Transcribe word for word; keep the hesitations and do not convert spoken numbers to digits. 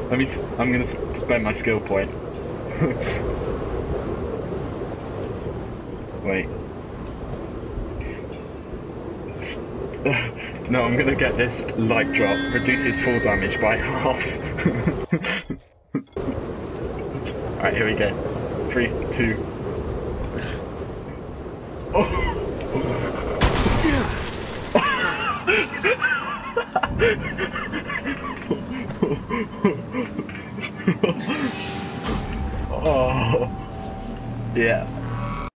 Let me. s- I'm gonna s- spend my skill point. Wait. No, I'm gonna get this light drop. Reduces full damage by half. Alright, here we go. Three, two. Oh! Oh. Yeah.